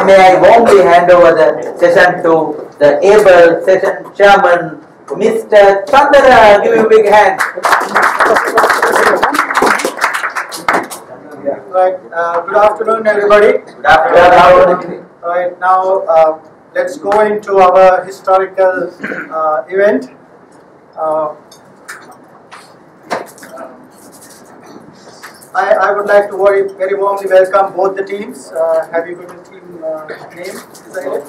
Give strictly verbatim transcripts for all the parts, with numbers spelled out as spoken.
Now may I warmly hand over the session to the able session chairman, Mister Chandra. Give him a big hand. Right. Uh, good afternoon, everybody. Good afternoon. Right now, uh, let's go into our historical uh, event. Uh, I, I would like to very, very warmly welcome both the teams. Uh, have you got a team uh, name decided?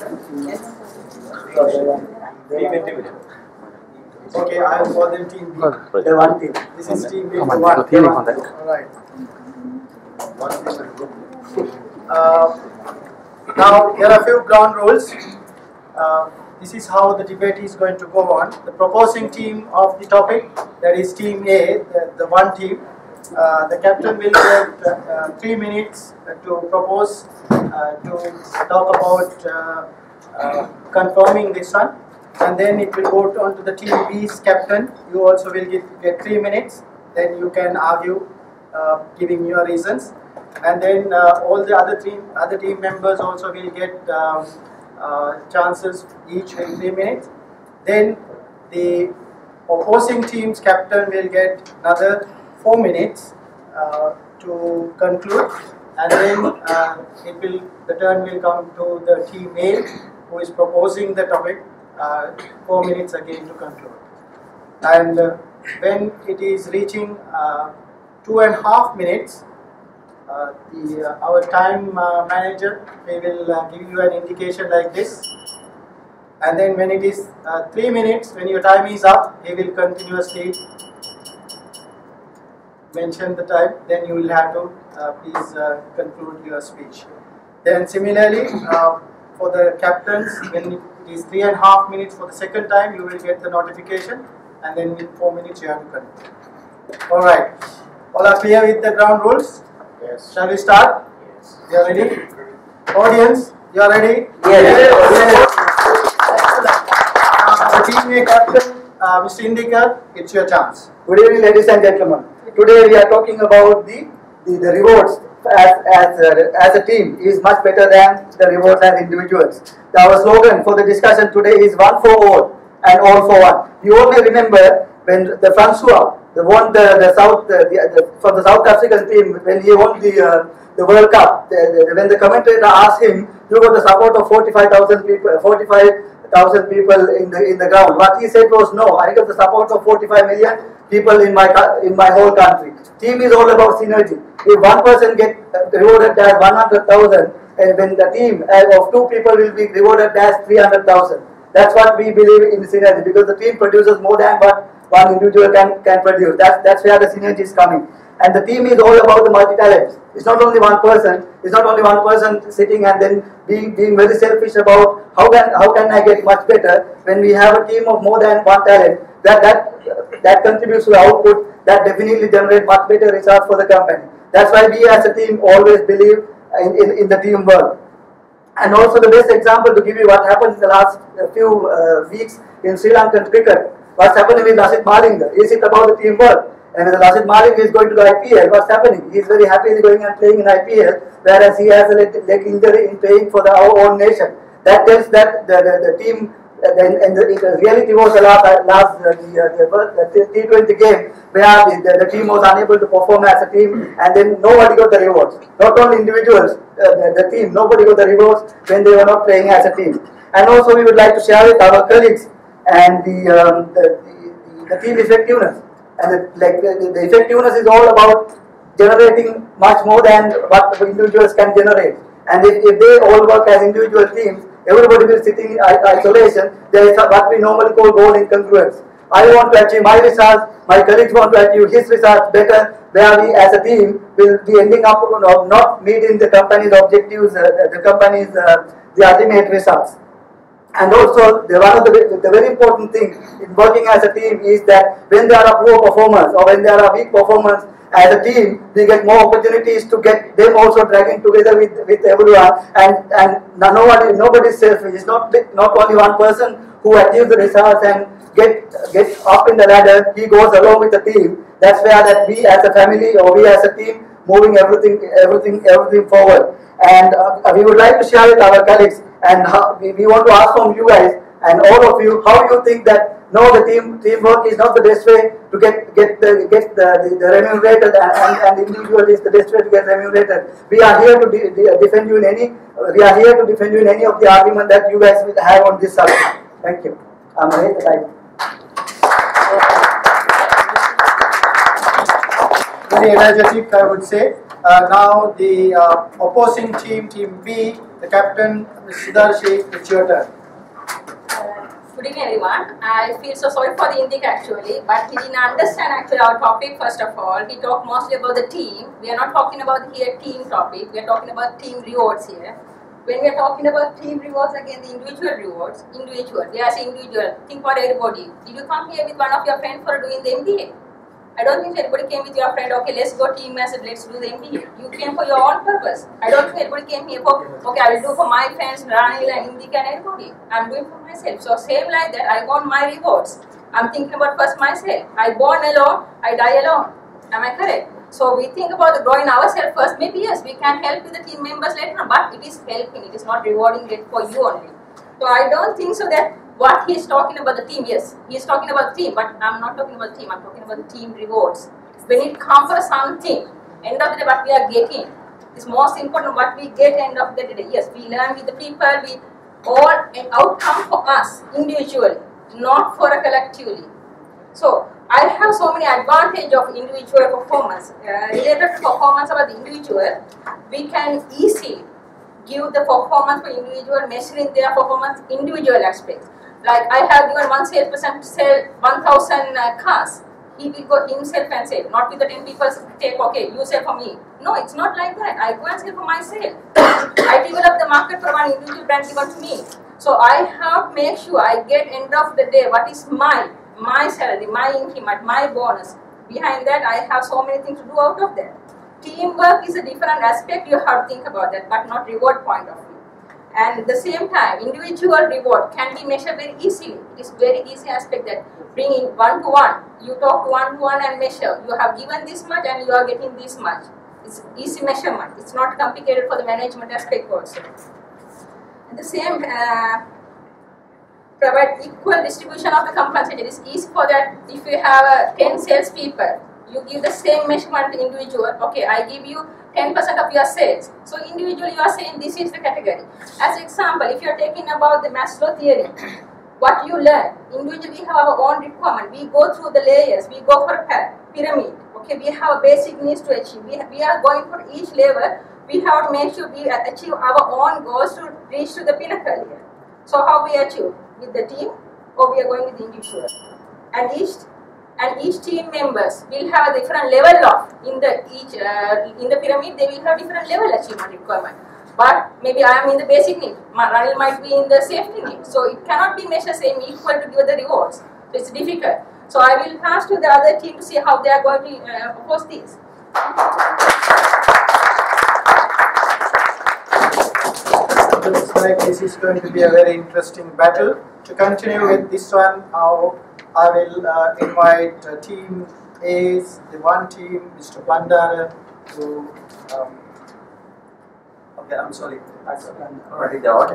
Okay, I will call them Team B. The one team. This is Team B. One. All right. Uh, now, there are a few ground rules. Uh, this is how the debate is going to go on. The proposing team of the topic, that is Team A, the, the one team. Uh, the captain will get uh, three minutes to propose, uh, to talk about uh, uh, confirming this one, and then it will go on to the Team B's captain. You also will get, get three minutes. Then you can argue, uh, giving your reasons, and then uh, all the other team other team members also will get um, uh, chances each in three minutes. Then the opposing team's captain will get another four minutes uh, to conclude, and then uh, it will the turn will come to the team A, who is proposing the topic, uh, four minutes again to conclude. And uh, when it is reaching uh, two and a half minutes, uh, the uh, our time uh, manager, they will uh, give you an indication like this. And then when it is uh, three minutes, when your time is up, he will continuously mention the time. Then you will have to uh, please uh, conclude your speech. Then similarly, uh, for the captains, when it is three and a half minutes for the second time, you will get the notification, and then in four minutes you have to conclude. All right. All are clear with the ground rules? Yes. Shall we start? Yes. You are ready? Audience, you are ready? Yes. Uh, the team A captain, uh, Mister Indikar, it's your chance. Good evening, ladies and gentlemen. Today we are talking about the the, the rewards as as uh, as a team is much better than the rewards as individuals. Our slogan for the discussion today is one for all and all for one. You all may remember when the Francois the won the the South the, the, the, for the South African team when he won the uh, the World Cup. The, the, when the commentator asked him, you got the support of forty-five thousand people, forty-five thousand people in the in the ground. What he said was, no, I got the support of forty-five million people in my in my whole country. Team is all about synergy. If one person get rewarded as one hundred thousand, and when the team of two people will be rewarded as three hundred thousand. That's what we believe in synergy, because the team produces more than what one individual can can produce. That's that's where the synergy is coming. And the team is all about the multi-talents. It's not only one person. It's not only one person sitting and then being being very selfish about how can how can I get much better. When we have a team of more than one talent, that that that contributes to the output. That definitely generates much better results for the company. That's why we as a team always believe in, in, in the teamwork. And also the best example to give you what happened in the last few uh, weeks in Sri Lankan cricket. What's happening with Lasith Malinga? Is it about the teamwork? And when Lasith Malinga is going to the I P L, what's happening? He's very happily going and playing in I P L, whereas he has a leg, leg injury in playing for the, our own nation. That tells that the, the, the team, uh, and, and the, the reality was the last, uh, last uh, the, uh, the, the T twenty game where the, the, the team was unable to perform as a team, and then nobody got the rewards. Not only individuals, uh, the, the team, nobody got the rewards when they were not playing as a team. And also we would like to share with our colleagues and the, um, the, the, the team effectiveness. And the, like the, the effectiveness is all about generating much more than what the individuals can generate. And if, if they all work as individual teams, everybody will sit in isolation. There is what we normally call goal incongruence. I want to achieve my results, my colleagues want to achieve his results better, where we as a team will be ending up of not meeting the company's objectives, uh, the company's uh, the ultimate results. And also, the, one of the, the very important thing in working as a team is that when there are poor performers or when there are weak performers, as a team, we get more opportunities to get them also dragging together with, with everyone, and, and nobody nobody is selfish. It's not, not only one person who achieves the results and get, get up in the ladder, he goes along with the team. That's where that we as a family or we as a team moving everything, everything, everything forward. And uh, we would like to share with our colleagues, and how, we, we want to ask from you guys and all of you how you think that no, the team teamwork is not the best way to get get the get the, the, the remunerated, and, and, and individual is the best way to get remunerated. We are here to de de defend you in any. We are here to defend you in any of the argument that you guys will have on this subject. Thank you. I'm ready. Very energetic, I would say. Uh, now the uh, opposing team, Team B, the captain, Miz Sudarshi, it's your turn. Good evening everyone. I feel so sorry for the Indic actually, but he didn't understand actually our topic first of all. He talked mostly about the team. We are not talking about here team topic. We are talking about team rewards here. When we are talking about team rewards, again the individual rewards, individual. We are saying individual. Think for everybody. Did you come here with one of your friends for doing the M B A? I don't think everybody came with your friend, okay, let's go team message, let's do the M B A. You came for your own purpose. I don't think everybody came here for, okay, I will do for my friends, Ranil and Indika and everybody. I'm doing for myself. So same like that, I want my rewards. I'm thinking about first myself. I born alone, I die alone. Am I correct? So we think about the growing ourselves first. Maybe yes, we can help with the team members later on, but it is helping, it is not rewarding it for you only. So I don't think so that what he is talking about the team, yes, he is talking about the team, but I'm not talking about the team, I'm talking about the team rewards. When it comes for something, end of the day what we are getting is most important what we get end of the day. Yes, we learn with the people, we all an outcome for us individually, not for a collectively. So I have so many advantage of individual performance. Uh, related to performance about the individual, we can easily give the performance for individual, measuring their performance individual aspects. Like I have given one salesperson sell one thousand uh, cars. He will go himself and sell, not with the ten people take, okay, you sell for me. No, it's not like that. I go and sell for myself. I develop the market for one individual brand given to me. So I have to make sure I get end of the day what is my, my salary, my increment, my bonus. Behind that, I have so many things to do out of that. Teamwork is a different aspect, you have to think about that, but not reward point of view. And at the same time, individual reward can be measured very easily. It is very easy aspect that bringing one to one, you talk to one to one and measure. You have given this much and you are getting this much. It's easy measurement. It's not complicated for the management aspect also. At the same, uh, provide equal distribution of the compensation. It is easy for that. If you have uh, ten sales people, you give the same measurement to individual. Okay, I give you ten percent of your sales. So individually you are saying this is the category. As example, if you are taking about the Maslow theory, what you learn, individually we have our own requirement. We go through the layers, we go for a pyramid. Okay, we have basic needs to achieve. We, we are going for each level. We have to make sure we achieve our own goals to reach to the pinnacle here. So how we achieve? With the team or we are going with the individual? And each and each team members will have a different level of, in the each uh, in the pyramid they will have different level achievement requirement. But maybe I am in the basic need, Ranil might be in the safety need, so it cannot be measured same equal to give the rewards. So it's difficult. So I will pass to the other team to see how they are going to uh, propose this. Looks like this is going to be a very interesting battle. To continue with this one, now I will uh, invite uh, Team A's, the one team, Mister Bandara, to. Um, okay, I'm sorry. What is the order?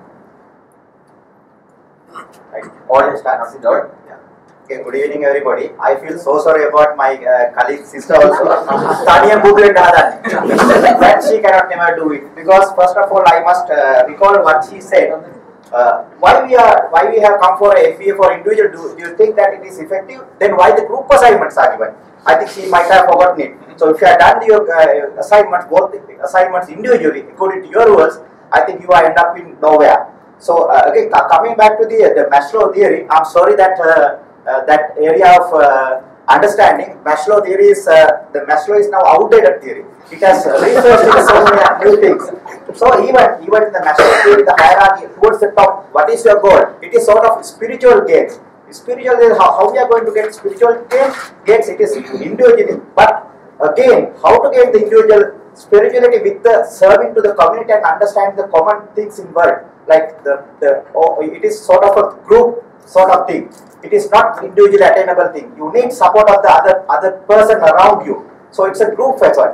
Right. Order start, not the order. Yeah. Okay, good evening everybody. I feel so sorry about my uh, colleague sister also. Tanya booklet that she cannot never do it, because first of all I must uh, recall what she said. Uh, why we are why we have come for a F B A for individual? Do, do you think that it is effective? Then why the group assignments are given? I think she might have forgotten it. So if you have done your uh, assignments, both the assignments individually according to your rules, I think you are end up in nowhere. So uh, again, coming back to the the Maslow theory, I'm sorry that uh, uh, that area of uh, understanding Maslow theory is uh, the Maslow is now outdated theory. It has uh, researched so many new things. So even even in the Maslow theory, the hierarchy towards the top, what is your goal? It is sort of spiritual gains. Spiritual gains, how, how we are going to get spiritual gains? Gains, it is individually. But again, how to get the individual spirituality with the serving to the community and understand the common things in world. Like the, the oh, it is sort of a group sort of thing. It is not individually attainable thing. You need support of the other other person around you. So it's a group effort.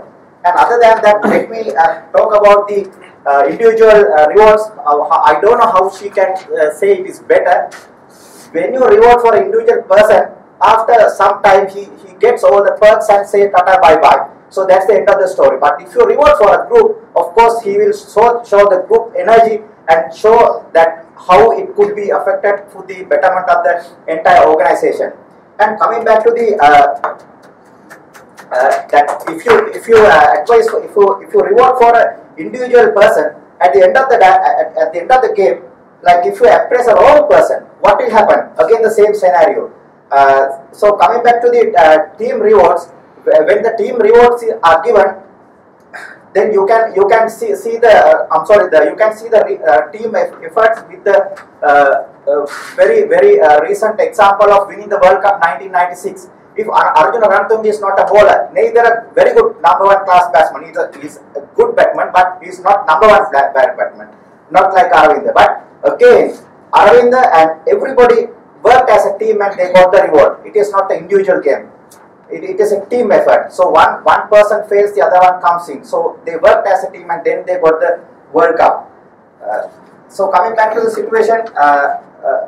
And other than that, let me uh, talk about the uh, individual uh, rewards. Uh, I don't know how she can uh, say it is better. When you reward for an individual person, after some time he, he gets all the perks and say tata bye bye. So that's the end of the story. But if you reward for a group, of course he will show, show the group energy and show that how it could be affected for the betterment of the entire organization. And coming back to the uh, uh, that if you if you uh, advise for, if you if you reward for an individual person, at the end of the at, at the end of the game, like if you appraise a wrong person, what will happen? Again the same scenario. Uh, so coming back to the uh, team rewards, when the team rewards are given, then you can you can see see the uh, I'm sorry the you can see the uh, team efforts with the uh, uh, very very uh, recent example of winning the World Cup nineteen ninety-six. If Arjuna Ranatungi is not a bowler, neither a very good number one class batsman. He's a, he's a good batsman, but he's not number one batsman. Not like Aravinda. But again, Aravinda and everybody worked as a team and they got the reward. It is not an individual game. It, it is a team effort. So one one person fails, the other one comes in. So they worked as a team and then they got the World Cup. Uh, so coming back to the situation, uh, uh,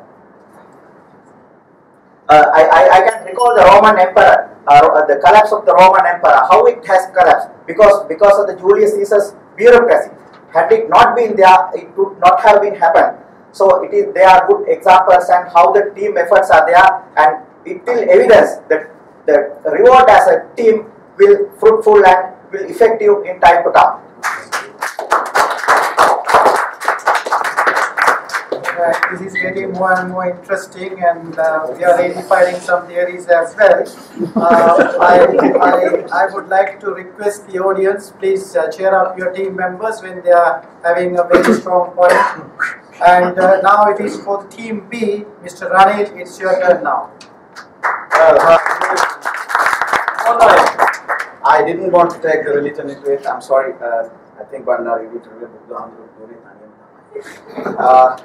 uh, I, I, I can recall the Roman Emperor, uh, the collapse of the Roman Empire, how it has collapsed because because of the Julius Caesar's bureaucracy. Had it not been there, it would not have been happened. So it is. They are good examples and how the team efforts are there, and it will evidence that the reward as a team will fruitful and will effective in time to come. Uh, this is getting more and more interesting, and uh, we are identifying some theories as well. Uh, I, I, I would like to request the audience, please uh, cheer up your team members when they are having a very strong point. And uh, now it is for the team B. Mister Ranil, it's your turn now. Uh, I didn't want to take the religion into it. I'm sorry. Uh, I think one now you need to remember. Uh,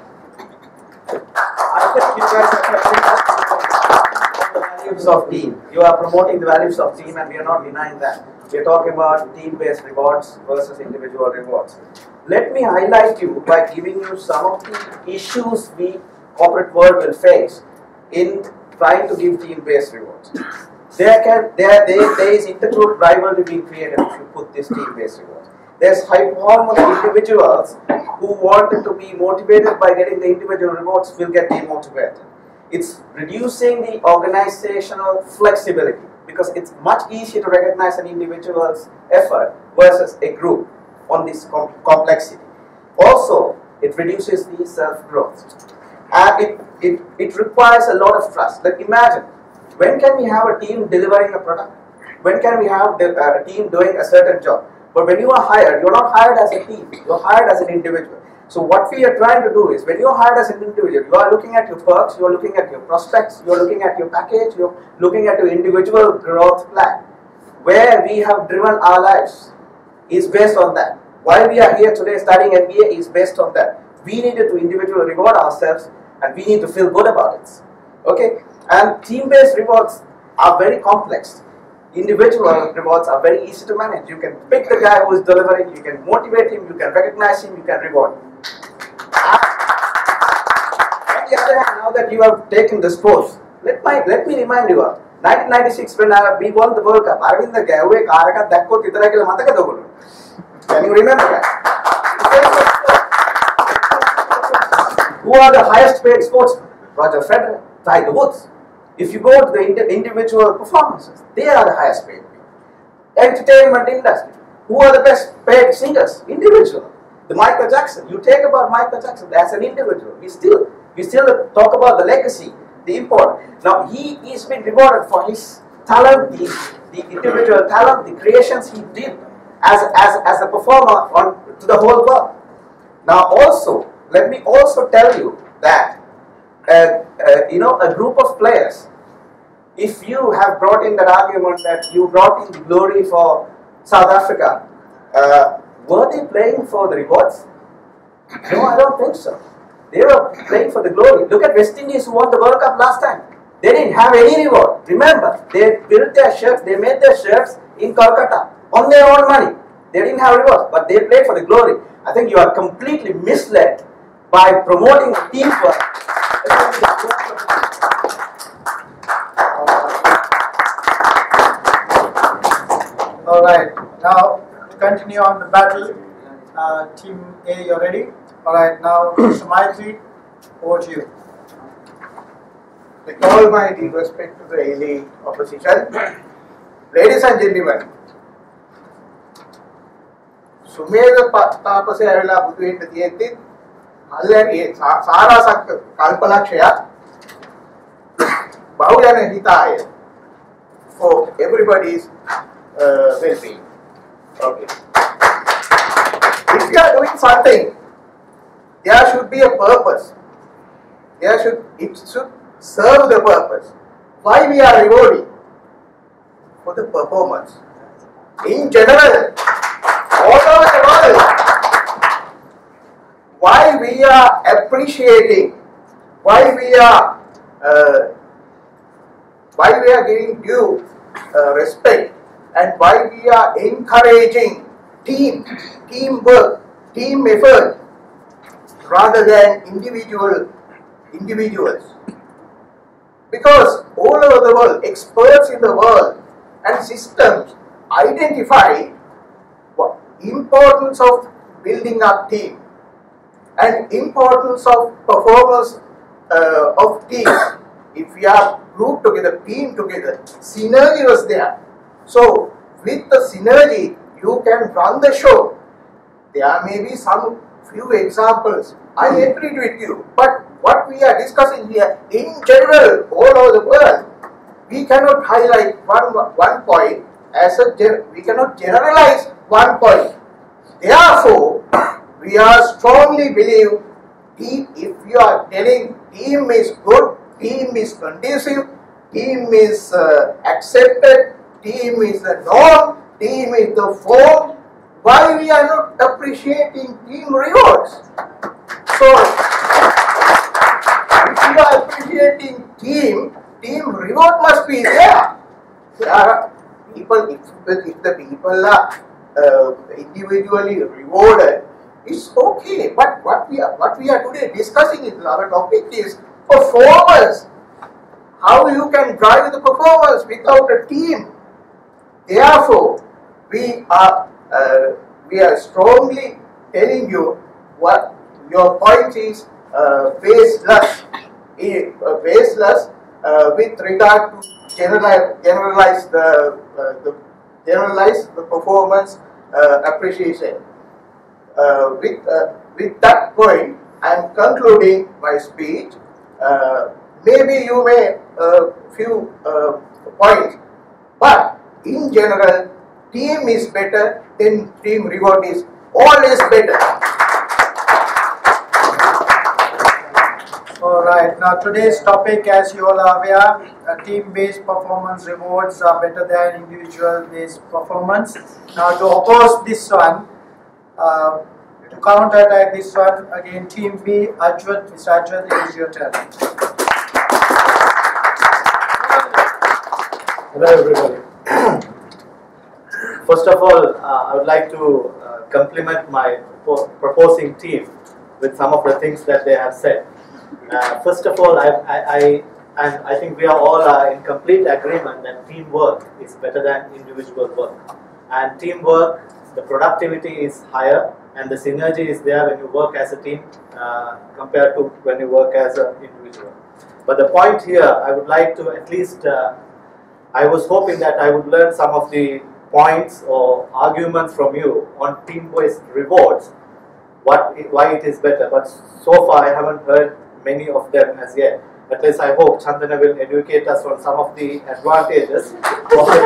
I think you guys are the values of team. You are promoting the values of team, and we are not denying that. We are talking about team-based rewards versus individual rewards. Let me highlight you by giving you some of the issues the corporate world will face in trying to give team-based rewards. There can there, there, there is intergroup rivalry being created if you put this team-based rewards. There's hypothetical individuals who wanted to be motivated by getting the individual rewards will get demotivated. It's reducing the organizational flexibility because it's much easier to recognize an individual's effort versus a group on this com complexity. Also, it reduces the self-growth. And it, it, it requires a lot of trust. Like imagine, when can we have a team delivering a product? When can we have a team doing a certain job? But when you are hired, you're not hired as a team, you're hired as an individual. So what we are trying to do is, when you're hired as an individual, you are looking at your perks, you're looking at your prospects, you're looking at your package, you're looking at your individual growth plan. Where we have driven our lives is based on that. Why we are here today studying M B A is based on that. We needed to individually reward ourselves and we need to feel good about it. Okay? And team-based rewards are very complex. Individual rewards are very easy to manage. You can pick the guy who is delivering, you can motivate him, you can recognize him, you can reward him. On the other hand, now that you have taken this post, let, my, let me remind you of nineteen ninety-six when I, we won the World Cup. Aravinda gave Can you remember that? Who are the highest paid sportsmen? Roger Federer, Tiger Woods. If you go to the indi individual performances, they are the highest paid. Entertainment industry. Who are the best paid singers? Individual. The Michael Jackson. You take about Michael Jackson as an individual. We still, we still talk about the legacy, the import. Now he is being rewarded for his talent, the, the individual talent, the creations he did as as as a performer on to the whole world. Now also, let me also tell you that. Uh, uh, you know, a group of players, if you have brought in that argument that you brought in the glory for South Africa, uh, were they playing for the rewards? No, I don't think so. They were playing for the glory. Look at West Indies who won the World Cup last time. They didn't have any reward. Remember, they built their shirts, they made their shirts in Kolkata on their own money. They didn't have rewards, but they played for the glory. I think you are completely misled by promoting teamwork. All right, now to continue on the battle. Uh, team A, you're ready? All right, now Mister Maitri, over to you. With all my due respect to the elite opposition, ladies and gentlemen, Sumedha Tapase ඇවිල්ලා බුදු වෙන්න තියෙද්දි අල්ලගේ සාරාසක් කල්පලක්ෂය බහුජන හිතාය for everybody's uh, well-being. Okay. If you are doing something, there should be a purpose. There should it should serve the purpose. Why we are rewarding? For the performance. In general, all over the world, why we are appreciating, why we are, uh, why we are giving due uh, respect, and why we are encouraging team, teamwork, team effort, rather than individual individuals. Because all over the world, experts in the world and systems identify what importance of building up team and importance of performance uh, of teams. If we are grouped together, team together, synergy was there. So with the synergy, you can run the show. There may be some few examples. I agree with you, but what we are discussing here, in general, all over the world, we cannot highlight one one point as a we cannot generalize one point. Therefore, we are strongly believe team. If you are telling team is good, team is conducive, team is uh, accepted, team is the norm, team is the form. Why we are not appreciating team rewards? So, if you are appreciating team, team reward must be there. There are people, if, if the people are uh, individually rewarded, it's okay. But what we are what we are today discussing is our topic is performance. How you can drive the performance without a team. Therefore, we are uh, we are strongly telling you what your point is uh, baseless, uh, baseless uh, with regard to generalize, generalize the, uh, the generalize the performance uh, appreciation. Uh, with uh, with that point, I am concluding my speech. Uh, maybe you may uh, few uh, points, but in general, team is better, then team reward is always better. Alright, now today's topic, as you all are aware, uh, team-based performance rewards are better than individual-based performance. Now to oppose this one, uh, to counter-attack this one, again Team B, Ajwat, Mister Ajwat, it is your turn. Hello everybody. First of all, uh, I would like to uh, compliment my proposing team with some of the things that they have said. Uh, first of all, I, I, I, and I think we are all uh, in complete agreement that teamwork is better than individual work. And teamwork, the productivity is higher and the synergy is there when you work as a team uh, compared to when you work as an individual. But the point here, I would like to at least, uh, I was hoping that I would learn some of the points or arguments from you on team-based rewards, what it, why it is better. But so far I haven't heard many of them as yet. At least I hope Chandana will educate us on some of the advantages of the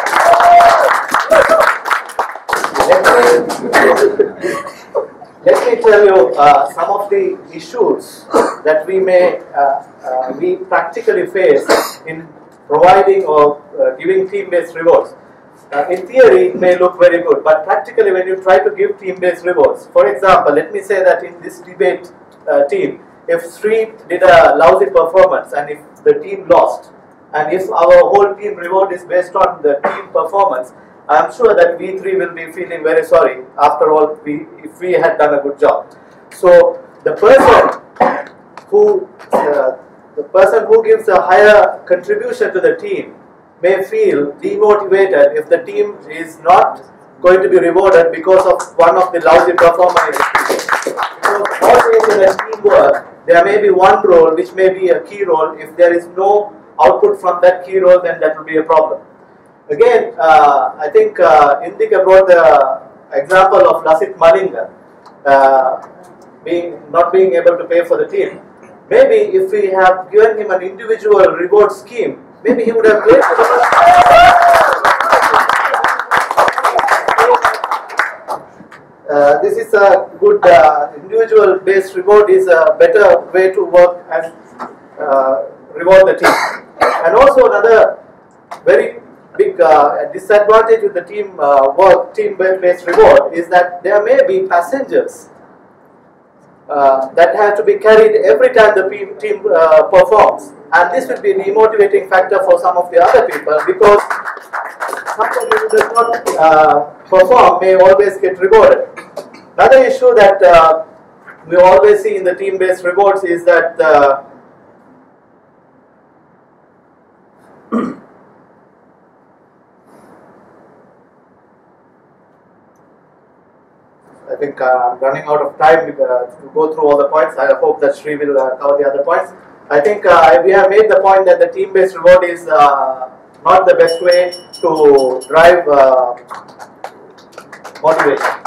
let, me, let me tell you uh, some of the issues that we may uh, uh, we practically face in providing or uh, giving team-based rewards. Uh, in theory, it may look very good, but practically when you try to give team-based rewards, for example, let me say that in this debate uh, team, if Sri did a lousy performance and if the team lost, and if our whole team reward is based on the team performance, I am sure that we three will be feeling very sorry after all we, if we had done a good job. So the person who uh, the person who gives a higher contribution to the team may feel demotivated if the team is not going to be rewarded because of one of the lousy performers. Because always in a teamwork, there may be one role which may be a key role. If there is no output from that key role, then that will be a problem. Again, uh, I think uh, Indika brought the example of Lasit Malinga uh, being not being able to pay for the team. Maybe if we have given him an individual reward scheme, maybe he would have played for the Uh, this is a good uh, individual based reward is a better way to work and uh, reward the team. And also another very big uh, disadvantage with the team uh, work, team based reward is that there may be passengers uh, that have to be carried every time the team uh, performs, and this will be a demotivating factor for some of the other people because somebody who does not uh, perform may always get rewarded. Another issue that uh, we always see in the team-based rewards is that uh, I think uh, I'm running out of time uh, to go through all the points. I hope that Sri will uh, cover the other points. I think uh, we have made the point that the team-based reward is uh, not the best way to drive uh, motivation.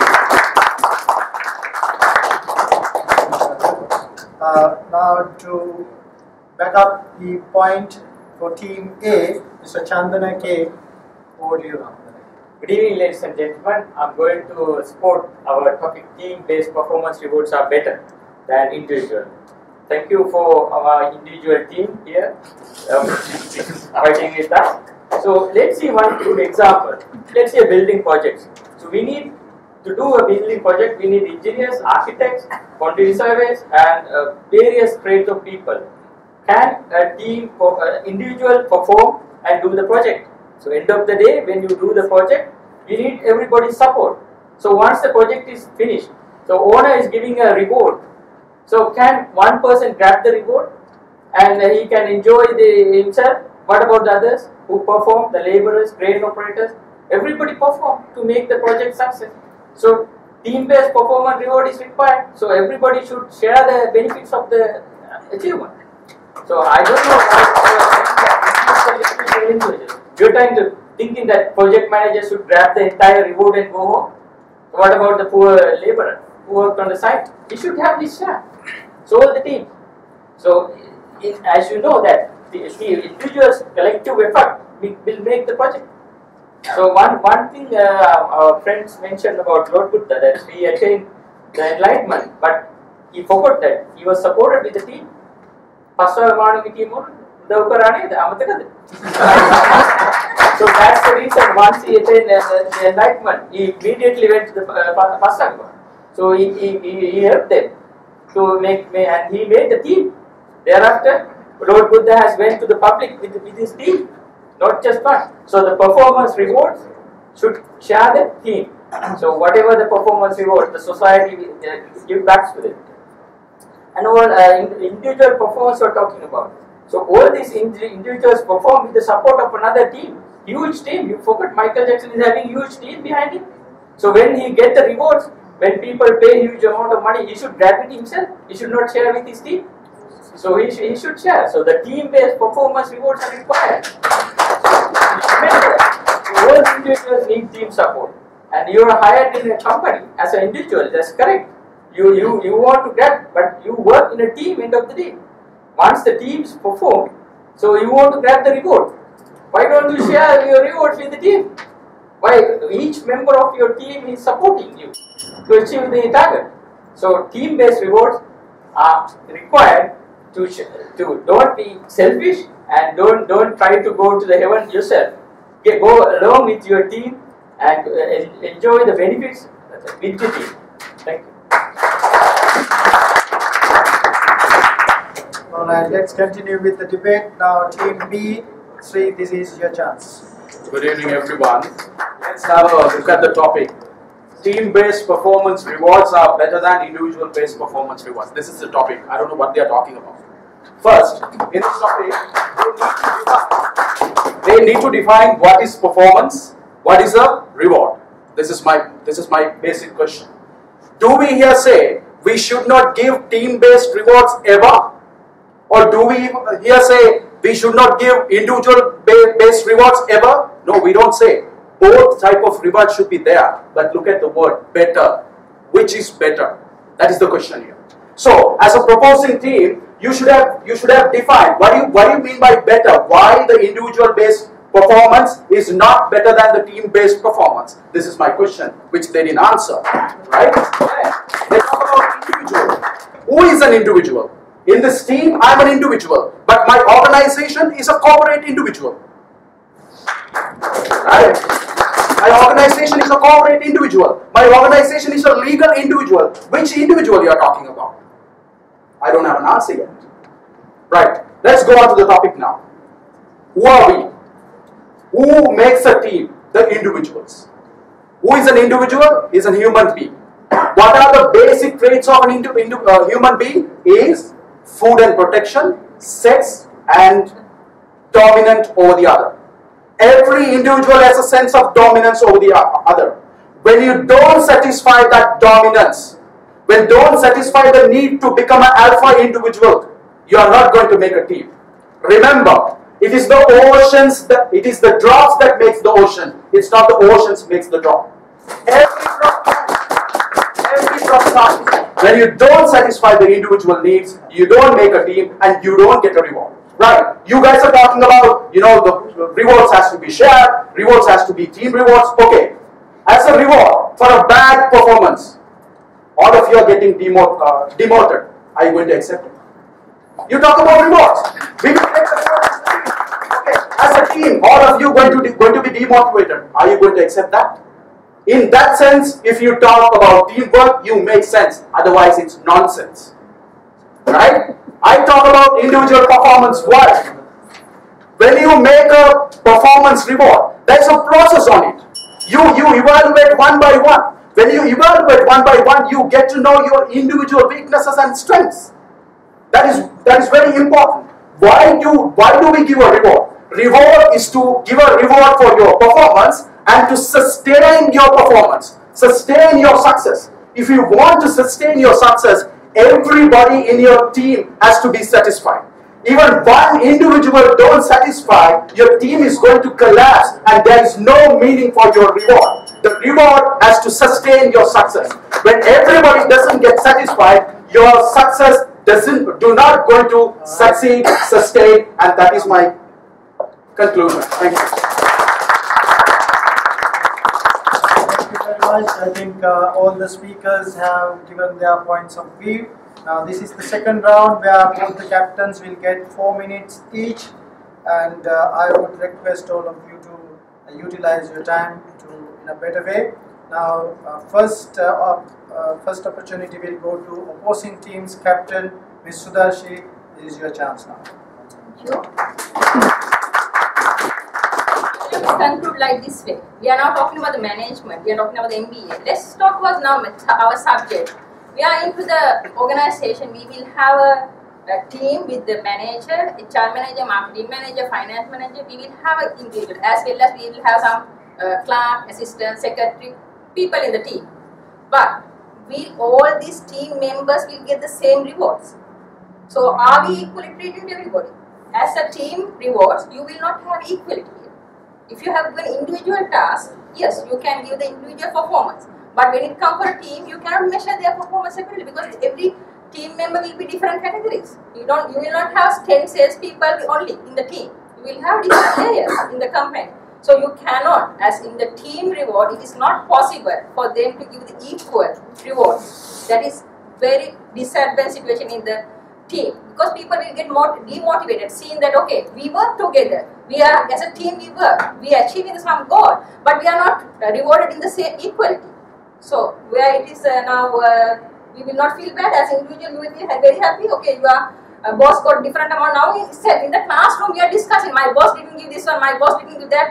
Uh, now to back up the point for team A, Mister Chandana K, over to you now. Good evening, ladies and gentlemen. I'm going to support our topic. Team-based performance rewards are better than individual. Thank you for our individual team here um, fighting with us. So let's see one good example. Let's say building projects. So we need to do a building project. We need engineers, architects, quantity surveys, and uh, various grades of people. Can a team, uh, individual perform and do the project? So end of the day, when you do the project, you need everybody's support. So once the project is finished, the owner is giving a reward. So can one person grab the reward and he can enjoy the himself? What about the others who perform, the laborers, crane operators? Everybody perform to make the project success. So team-based performance reward is required. So everybody should share the benefits of the achievement. So I don't know why you're trying to thinking that project manager should grab the entire reward and go home. What about the poor laborer who worked on the site? He should have this share. So will the team. So in, as you know that the, the individual's collective effort will make the project. So one one thing uh, our friends mentioned about Lord Buddha, that he attained the enlightenment, but he forgot that he was supported with the team. So that's the reason once he attained uh, the enlightenment, he immediately went to the uh, Pasangha. So he, he, he helped them to make, and he made the team. Thereafter, Lord Buddha has went to the public with, with his team, not just one. So the performance rewards should share the team. So whatever the performance reward, the society will uh, give back to them. And all uh, individual performance we are talking about. So all these individuals perform with the support of another team, huge team. You forget Michael Jackson is having huge team behind him. So when he get the rewards, when people pay huge amount of money, he should grab it himself. He should not share with his team. So he, sh he should share. So the team-based performance rewards are required. Remember, all individuals need team support. And you are hired in a company as an individual. That's correct. You you you want to grab, but you work in a team. End of the day. Once the teams perform, so you want to grab the reward. Why don't you share your rewards with the team? Why each member of your team is supporting you to achieve the target. So team-based rewards are required to to don't be selfish and don't don't try to go to the heaven yourself. Get, go along with your team and uh, enjoy the benefits with the team. Thank you. Alright, let's continue with the debate. Now, Team B, Sri, this is your chance. Good evening, everyone. let's have a look at the topic. Team-based performance rewards are better than individual-based performance rewards. This is the topic. I don't know what they are talking about. First, in this topic, they need to define, they need to define what is performance, what is a reward. This is my this is my basic question. Do we here say we should not give team-based rewards ever? Or do we here say we should not give individual-based rewards ever? No, we don't say. Both type of rewards should be there. But look at the word better. Which is better? That is the question here. So, as a proposing team, you should have you should have defined what do you what do you mean by better? Why the individual-based performance is not better than the team-based performance? This is my question, which they didn't answer. Right? They talk about individual. Who is an individual? In this team, I'm an individual, but my organization is a corporate individual. Right? My organization is a corporate individual. My organization is a legal individual. Which individual you are talking about? I don't have an answer yet. Right. Let's go on to the topic now. Who are we? Who makes a team? The individuals. Who is an individual? Is a human being. What are the basic traits of an indi indi uh, human being? Is food and protection, sex, and dominant over the other. Every individual has a sense of dominance over the other. When you don't satisfy that dominance, when you don't satisfy the need to become an alpha individual, you are not going to make a team. Remember, it is the oceans that it is the drops that makes the ocean. It's not the oceans makes the drop. Every drop, every drop starts. When you don't satisfy the individual needs, you don't make a team and you don't get a reward. Right? You guys are talking about, you know, the rewards has to be shared, rewards has to be team rewards. Okay. As a reward for a bad performance, all of you are getting demo uh, demoted. Are you going to accept it? You talk about rewards. We will take the rewards. Okay. As a team, all of you going to be, going to be demotivated. Are you going to accept that? In that sense, if you talk about teamwork, you make sense. Otherwise, it's nonsense. Right? I talk about individual performance. What? When you make a performance reward, there's a process on it. You, you evaluate one by one. When you evaluate one by one, you get to know your individual weaknesses and strengths. That is, that is very important. Why do, why do we give a reward? Reward is to give a reward for your performance and to sustain your performance, sustain your success. If you want to sustain your success, everybody in your team has to be satisfied. Even one individual don't satisfy, your team is going to collapse and there is no meaning for your reward. The reward has to sustain your success. When everybody doesn't get satisfied, your success doesn't do not going to succeed, sustain, and that is my conclusion. Thank you. Thank you very much. I think uh, all the speakers have given their points of view. Now this is the second round where both the captains will get four minutes each, and uh, I would request all of you to uh, utilize your time to in a better way. Now uh, first uh, uh, first opportunity will go to opposing team's captain, Miz Sudarshi. This is your chance now. Thank you. Let's conclude like this way. We are now talking about the management. We are talking about the M B A. Let's talk about now our subject. We are into the organization. We will have a, a team with the manager, H R manager, marketing manager, finance manager. We will have an individual as well as we will have some uh, clerk, assistant, secretary, people in the team. But we all these team members will get the same rewards. So are we equally treating everybody? As a team rewards, you will not have equality. If you have given individual tasks, yes, you can give the individual performance. But when it comes for a team, you cannot measure their performance separately because every team member will be different categories. You don't, you will not have ten salespeople only in the team. You will have different layers in the company. So you cannot, as in the team reward, it is not possible for them to give the equal reward. That is very disadvantaged situation in the team because people will get more demotivated seeing that okay, we work together, we are as a team we work, we are achieving some goal, but we are not uh, rewarded in the same equality. So where it is uh, now, uh, we will not feel bad as individual. You will be very happy. Okay, your uh, boss got different amount. Now itself in the classroom we are discussing. My boss didn't give this one. My boss didn't give that one.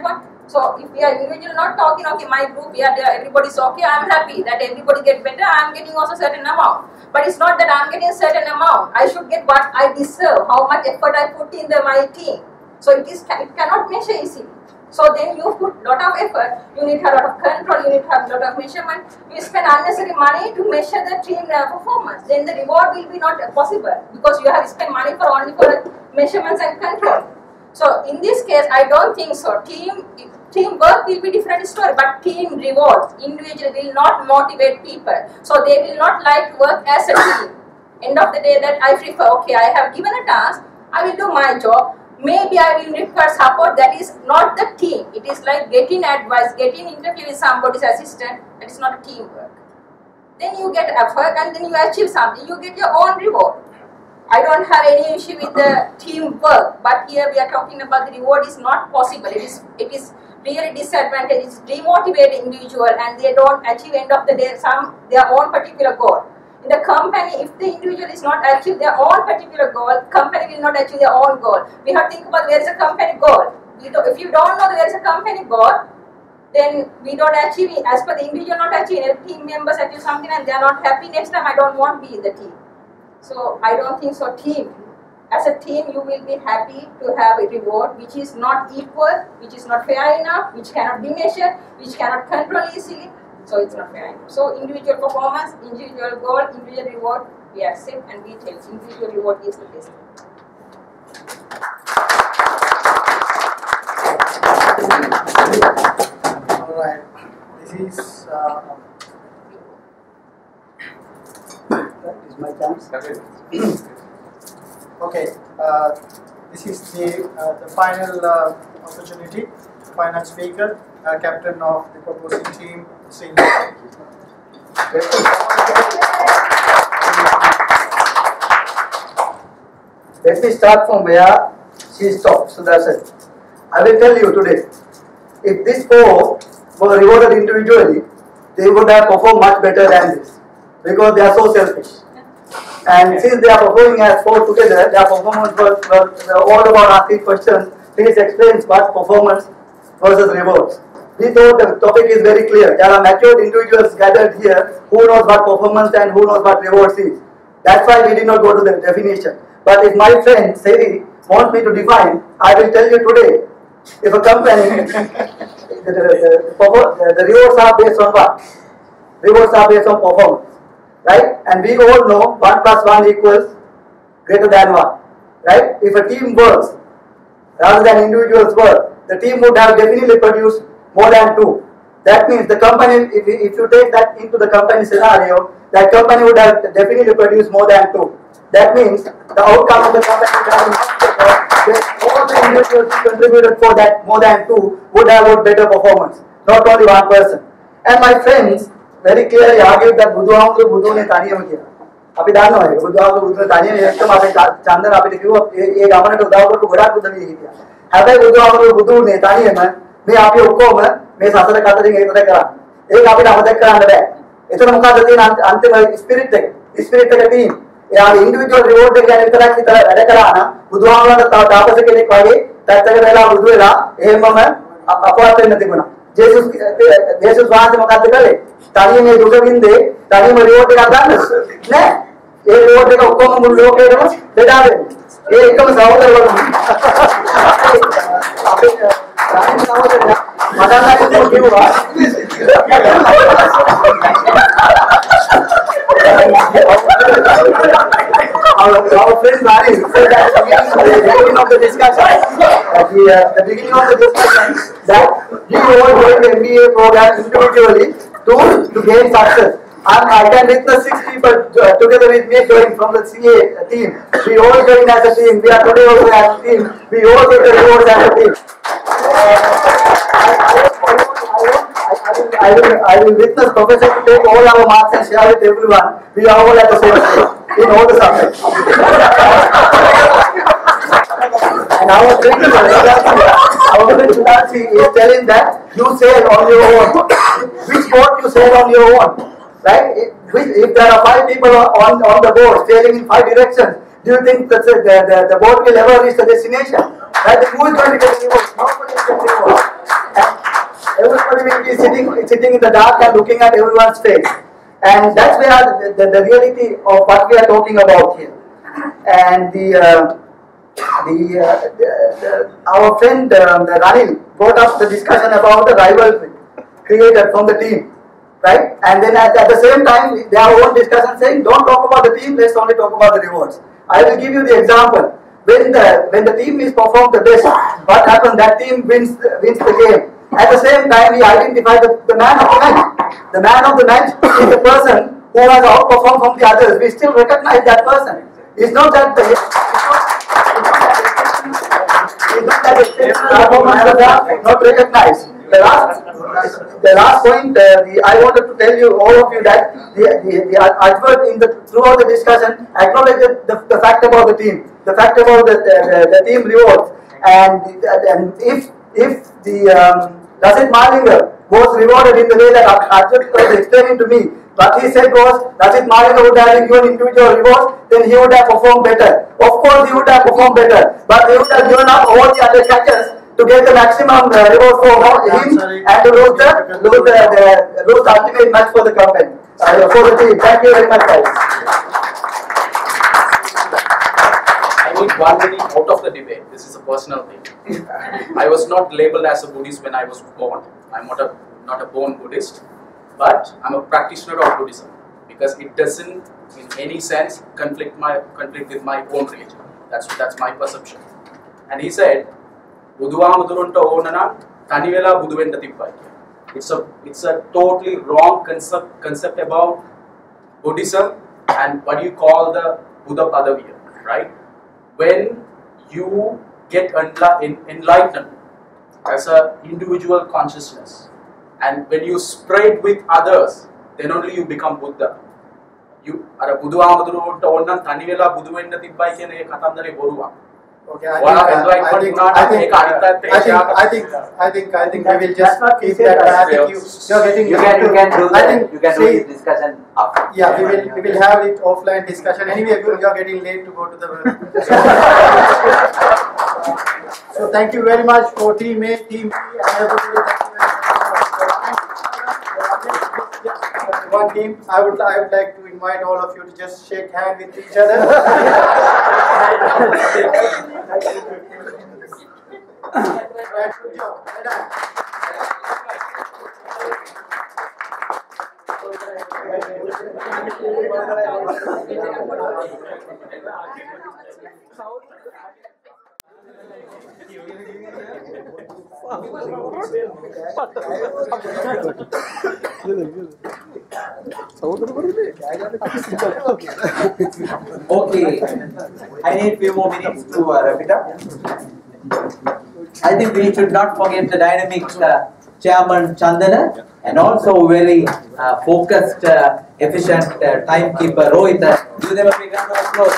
So if we are individual not talking, okay, my group, we are there, everybody's okay, I'm happy that everybody get better, I'm getting also certain amount. But it's not that I'm getting certain amount. I should get what I deserve, how much effort I put in the my team. So it is it cannot measure easily. So then you put lot of effort, you need a lot of control, you need to have a lot of measurement, you spend unnecessary money to measure the team uh, performance. Then the reward will be not uh, possible because you have spent money for only for measurements and control. So in this case, I don't think so. Team teamwork will be different story, but team rewards, individual will not motivate people. So they will not like to work as a team. End of the day that I prefer, okay, I have given a task, I will do my job. Maybe I will require support, that is not the team. It is like getting advice, getting interview with somebody's assistant, that is not a teamwork. Then you get effort and then you achieve something, you get your own reward. I don't have any issue with the teamwork, but here we are talking about the reward is not possible. It is it is really disadvantage, it's demotivating individual and they don't achieve end of the day some their own particular goal. In the company, if the individual is not achieve their own particular goal, company will not achieve their own goal. We have to think about where is the company goal. We do, if you don't know where is the company goal, then we don't achieve it. As per the individual not achieving, if team members achieve something and they are not happy next time, I don't want to be in the team. So I don't think so. Team, as a team, you will be happy to have a reward which is not equal, which is not fair enough, which cannot be measured, which cannot control easily. So it's not fair enough. So individual performance, individual goal, individual reward, we accept and we tell individual reward is the best. All right. This is. Uh, That is my chance. okay. Uh, this is the uh, the final uh, opportunity. Final speaker, uh, captain of the proposing team, Senior. Let me start from where she stopped. So that's it. I will tell you today, if these four were rewarded individually, they would have performed much better than this because they are so selfish. And since they are performing as four together, their performance was, was all about asking questions. Please explain what performance versus rewards. We thought the topic is very clear. There are matured individuals gathered here who knows what performance and who knows what rewards is. That's why we did not go to the definition. But if my friend Seri wants me to define, I will tell you today. If a company, the, the, the, the, the rewards are based on what? Rewards are based on performance, right? And we all know one plus one equals greater than one, right? If a team works rather than individuals work, the team would have definitely produced more than two. That means the company, if, if you take that into the company scenario, that company would have definitely produced more than two. That means the outcome of the company would have been much better. All the individuals who contributed for that more than two would have got better performance, not only one person. And my friends very clearly argued that බුදුහාමුදුරු බුදුනේ තනියම කියලා. අපි දන්නවා ඒක. බුදුහාමුදුරු බුදුනේ තනියම එක්කම අපේ චන්දන අපිට කිව්වා ඒ ගමනට උදව් කරපු ගොඩක් උදවිය හිටියා. හැබැයි බුදුහාමුදුරු බුදුනේ තනියම මේ අපි ඔක්කොම මේ සසර කතරින් ඒකට කරන්නේ. ඒක අපිට අමතක කරන්න බෑ. එතන මොකද්ද තියෙන අන්තිම ස්පිරිට් එක? ස්පිරිට් එක තියෙන්නේ. එයාගේ ඉන්ඩිවිජුවල් රිවෝඩ් එක ගැන විතරක් හිතලා වැඩ කරා නම් බුදුහාමුදුරන්ට තව තාපස කෙනෙක් වගේ පැත්තකට වෙලා බුදු වෙලා එහෙමම අපවත් වෙන්න තිබුණා. ජේසුස් ජේසුස් වහන්සේ මොකද්ද කළේ? තනියම මේ දුක වින්දේ තනියම රිවෝඩ් එකක් ගන්න නෑ. ඒ රිවෝඩ් එක ඔක්කොම මුළු ලෝකෙටම බෙදා දෙන්න. ඒ එකම සහෝදරවරුන් අපේ රාජ්‍ය සහෝදරයා මඩන්නට කිව්වා Our, our friend Mari said that at the beginning of the discussion, at the, uh, the beginning of the discussion, that we all joined the M B A program individually to, to gain success. And I can witness six people uh, together with me joined from the C A team. We all joined as a team. We are today also as a team. We all get the rewards as a team. I will, I will witness Professor to take all our marks and share with everyone. We are all at the same stage in all the subjects. And our friend our friend Sudansi is telling that you sail on your own. Which boat you sail on your own? Right? If, if there are five people on, on the boat sailing in five directions, do you think that the, the, the boat will ever reach the destination? Right? Who is going to get the reward? Nobody is going to get the reward. And everybody will be sitting, sitting in the dark and looking at everyone's face. And that's where the, the, the reality of what we are talking about here. And the, uh, the, uh, the, the our friend um, the Ranil brought up the discussion about the rivalry created from the team. Right? And then at, at the same time, their own discussion saying, don't talk about the team, let's only talk about the rewards. I will give you the example. When the when the team is performed the best, what happens? That team wins wins the game. At the same time, we identify the, the man of the match. The man of the match is the person who has outperformed from the others. We still recognize that person. It's not that the it's not that the performances are not recognized. The last, the last point, uh, the, I wanted to tell you, all of you, that the, the, the advert in the throughout the discussion acknowledged the, the fact about the team, the fact about the, the, the team rewards, and and if if the um, Lasit Malinger was rewarded in the way that Arjun was explaining to me, what he said was Lasit Malinger would have been given individual rewards, then he would have performed better. Of course, he would have performed better, but he would have given up all the other catches to get the maximum uh, reward for him and to lose the, lose the, the, lose the ultimate match for the company, uh, for the team. Thank you very much, guys. I need one minute out of the debate. This is a personal thing. I was not labeled as a Buddhist when I was born. I'm not a, not a born Buddhist, but I'm a practitioner of Buddhism because it doesn't in any sense conflict, my, conflict with my own religion. That's, that's my perception. And he said, බුදුහාමුදුරන්ට ඕන නම් තනි වෙලා බුදු වෙන්න තිබ්බයි. It's a it's a totally wrong concept concept about Buddhism and what you call the Buddha Padaviya, right? When you get enlightened as an individual consciousness and when you spread with others, then only you become Buddha. You අර බුදුහාමුදුරන්ට ඕන නම් තනි වෙලා බුදු වෙන්න තිබ්බයි කියන ඒ කතන්දරේ බොරුවක්. Okay, I think, uh, I think, I think, I think, I think, I think we will just keep that. I think you, you're getting. You can, you can do I that. think, You can do see, this discussion after. Yeah, we will, we will have it offline discussion. Anyway, you are getting late to go to the. So thank you very much for team A, team B, and everybody. Thank you very much. One team. I would, I would like to invite all of you to just shake hands with each other. Okay, I need few more minutes to uh, wrap it up. I think we should not forget the dynamic uh, chairman Chandana and also very uh, focused, uh, efficient uh, timekeeper Rohit. Give them a big round of applause.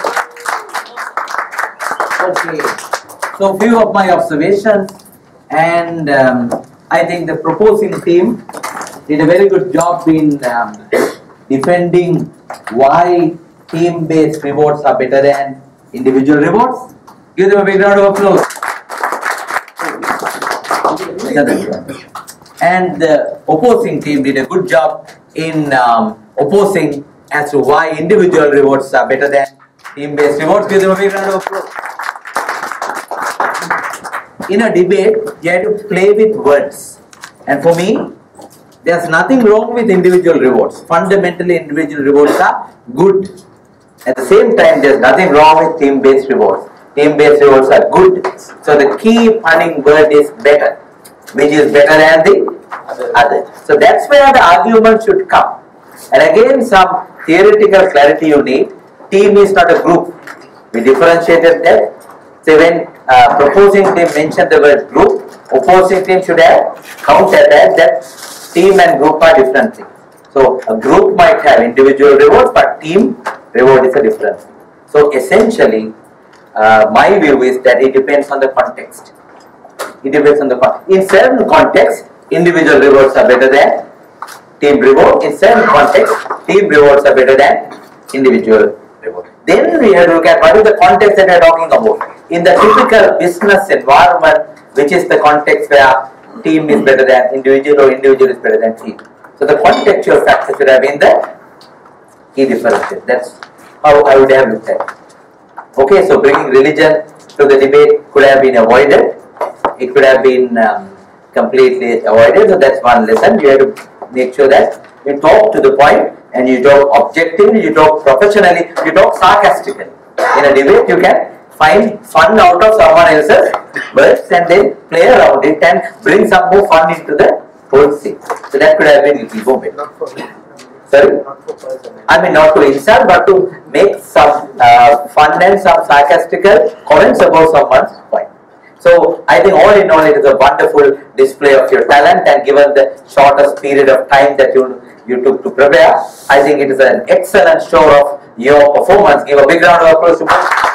Okay, so few of my observations, and um, I think the proposing team did a very good job in um, defending why team-based rewards are better than individual rewards. Give them a big round of applause. And the opposing team did a good job in um, opposing as to why individual rewards are better than team-based rewards. Give them a big round of applause. In a debate, you have to play with words. And for me, there's nothing wrong with individual rewards. Fundamentally, individual rewards are good. At the same time, there's nothing wrong with team-based rewards. Team-based rewards are good. So the key punning word is better, which is better than the other. So that's where the argument should come. And again, some theoretical clarity you need. Team is not a group. We differentiated that. So when uh, proposing team mentioned the word group, opposing team should have countered that, that team and group are different things. So a group might have individual rewards, but team reward is a different thing. So essentially, uh, my view is that it depends on the context. It depends on the context. In certain contexts, individual rewards are better than team reward. In certain contexts, team rewards are better than individual reward. Then we have to look at what is the context that we are talking about. In the typical business environment, which is the context where team is better than individual or individual is better than team. So the contextual factor should have been the key differential. That's how I would have looked at it. Okay, so bringing religion to the debate could have been avoided. It could have been um, completely avoided. So that's one lesson. You have to make sure that you talk to the point and you talk objectively, you talk professionally, you talk sarcastically. In a debate, you can find fun out of someone else's words and then play around it and bring some more fun into the whole thing. So that could have been a little moment. Sorry? I mean, not to insult, but to make some uh, fun and some sarcastical comments about someone's point. So I think all in all, it is a wonderful display of your talent, and given the shortest period of time that you you took to prepare, I think it is an excellent show of your performance. Give a big round of applause to both.